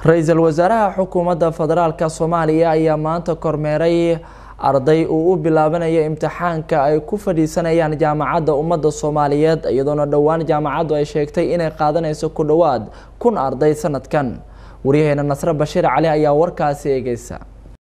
Ra'iisul Wasaaraha Xukuumadda Federaalka Soomaaliya ayaa maanta kormeeray arday u bilaabanaya imtixaanka ay ku fadhiisanayaan jaamacadda ummadda Soomaaliyeed iyadoona dhawaan jaamacaddu ay sheegtay inay qaadanayso ku dhawaad 1000 arday sanadkan. Wariyaheena Nasra Bashiir Cali ayaa warkaasi eegaysa.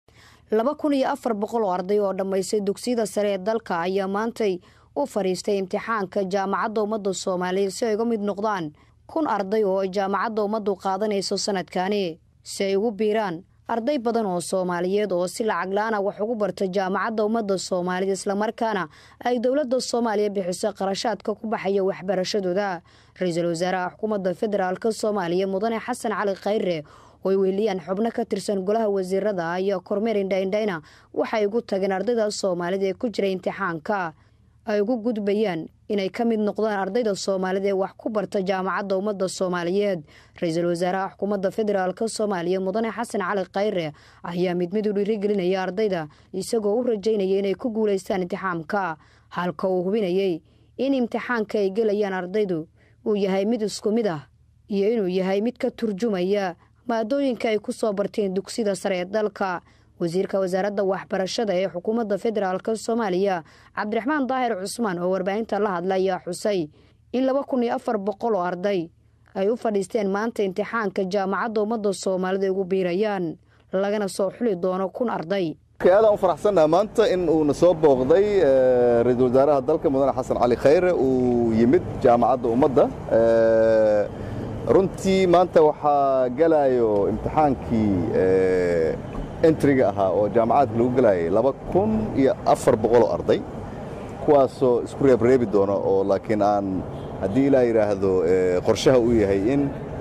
2400 arday oo dhamaysay dugsiyada sare ee dalka ayaa maantay u fariistay imtixaanka jaamacadda ummadda Soomaaliyeed si ay uga mid noqdaan 1000 arday oo jaamacadda ummaddu qaadanayso sanadkani si ay ugu biiraan arday badan oo Soomaaliyeed oo si lacag la'aan wax ugu barta jaamacadda ummadda Soomaaliyeed isla markaana ay dawladda Soomaaliya bixiso qarashaadka ku baxaya waxbarashadooda. Ra'iisul Wasaaraha Xukuumadda Federaalka Soomaaliya Mudane Xasan Cali Khayre oo weeliyaan xubno ka tirsan golaha wasiirada ayaa kormeer indhaindhayna waxay ugu tageen ardayda Soomaaliyeed ee ku jira imtixaanka ay ugu gudbayaan inay ka mid noqdaan ardayda Soomaaliyeed ee wax ku barta jaamacadda ummadda Soomaaliyeed. Ra'iisul Wasaaraha Xukuumadda Federaalka Soomaaliya Mudane Xasan Cali Khayre ayaa mid u dhiirigelinaya ardayda isagoo u rajaynaya inay ku guuleystaan imtixaanka halka uu hubinayay in imtixaanka ay galayaan ardaydu uu yahay mid isku mid ah iyo inuu yahay mid ka turjumaya maadooyinka ay ku soo barteen dugsiyada sare ee dalka. wasiirka wasaaradda waxbarashada ee Xukuumadda Federaalka Soomaaliya Cabdiraxmaan Daahir Cusmaan oo warbaahinta la hadlay xusay in 2400 arday ay u fadhiisteen maanta imtixaanka jaamacadda ummadda Soomaaliyeed ugu biirayaan lagana soo xuli doono 1000 arday. aad aan faraxsanahay maanta in uu soo booqday ra'iisul wasaaraha dalka Mudane Xasan Cali Khayre uu yimid jaamacadda ummadda runtii maanta waxa galayo imtixaankii entryga ahaa oo jaamacadka lagu galayay 2400 arday kuwaasoo isku reebreebi doono oo laakiin aan haddii ilaa yiraahdo qorshaha uu yahay in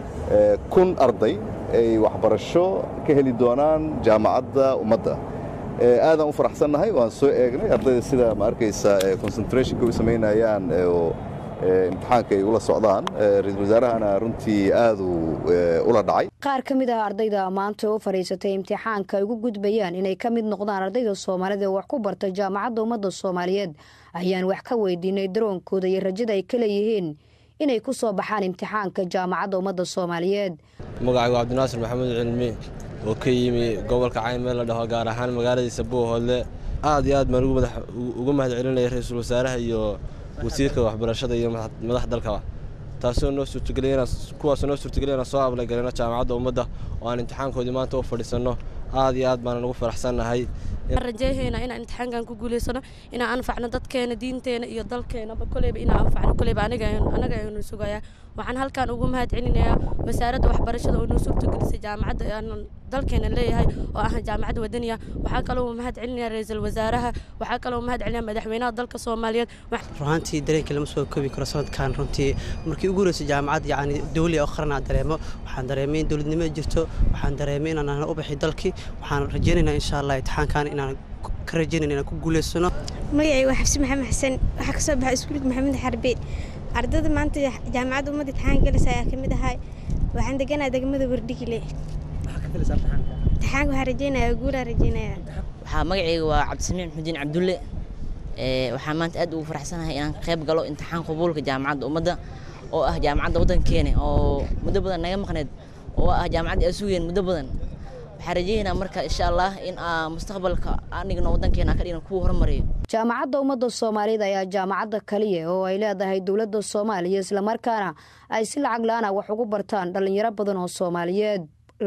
1000 arday ay waxbarasho ka heli doonaan jaamacadda ummadda. aadaan u faraxsanahay waan soo eegnay ardayda sida ma arkaysa concentration ku sameynayaan oo imtixaanka ay ula socdaan ra'iisul wasaarahana runtii aad ula dhacay. qaar ka mid ah ardayda maanta oo fariisatay imtixaanka ay ugu gudbayaan inay ka mid noqdaan ardayda Soomaaliyeed ee wax ku barta jaamacadda ummadda Soomaaliyeed ayaan wax ka weydiinay daroonkooda iyo rajada ay ka leeyihiin inay ku soo baxaan imtixaanka jaamacadda ummadda Soomaaliyeed. magacaygu Cabdinaasir Maxamed Cilmi oo ka yimi gobolka Caymeel la dhaho gaar ahaan magaaladiisa Buuhoodle aad iyo aad baan ugu mahadcelinayaa ra'iisul wasaaraha iyo wasiirka waxbarashada iyo madaxda dalka taasoo noo suurtageliyay soo ablay-gareena jaamacadda ummadda oo aan imtixaankoodii maanta u fadhiisano aad iyo aad baan ugu faraxsanahay. rajayhayna inaan imtixaankan ku guuleysano inaan anfacno dadkeena diinteena iyo dalkeenaba koleyba inaan anfacno koleyba anaga aynu sugayaa. waxaan halkan ugu mahadcelinayaa wasaaradda waxbarashada oo noo suurtagelisay jaamacadda aan dalkeena leeyahay oo ah jaamacad wadaniya. waxaa kaloo mahadcelinayaa ra'iisul wasaaraha, waxaa kaloo mahadcelinayaa madaxweynaha dalka Soomaaliyeed. runtii dareenka lama soo koobi karo sanadkan runtii markii ugu horeysay jaamacad yani dawli oo qarna dareemo waxaan dareemay in dawladnimo jirto waxaan dareemay inaan u bixi dalkii waxaan rajaynaynaa insha Allah imtixaankan inaan ka rajaynayna inaan ku guuleysano. magacaygu waa Xabsi Maxamed Xasan waxa ka soo baxay iskuulka Maxamed Xarbi ardayda maanta jaamacadda ummadda imtixaan galaysa ayaa kamid ahay waxaan deganahay degmada Wardhigile. waxa ka filaysaa imtixaanka waxaan rajaynayaa guul aan rajaynayaa. waxaa magacaygu waa Cabdisamiin Xudin Cabdulle waxaan maanta aad ugu faraxsanahay inaan qayb galo imtixaan qabuulka jaamacadda ummadda oo ah jaamacadda waddankeena oo muddo badan naga maqneed oo ah jaamacadda ay sugeen muddo badan. waxaan rajaynayaa marka insha Allah in mustaqbalka anigna waddankeena ka dhigno ku horumariyo. jaamacadda ummadda Soomaaliyeed ayaa jaamacadda kaliya oo ay leedahay dawladda Soomaaliya isla markaana ay si lacag la'aan wax ugu bartaan dhalinyaro badan oo Soomaaliyeed.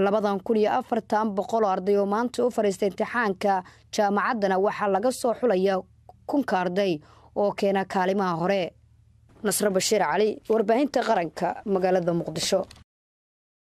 2400 arday oo maanta u fariistay imtixaanka jaamacaddana waxaa laga soo xulayaa 1000 arday oo keena kaalimaha hore. Nasra Bashiir Cali, warbaahinta qaranka magaalada Muqdisho.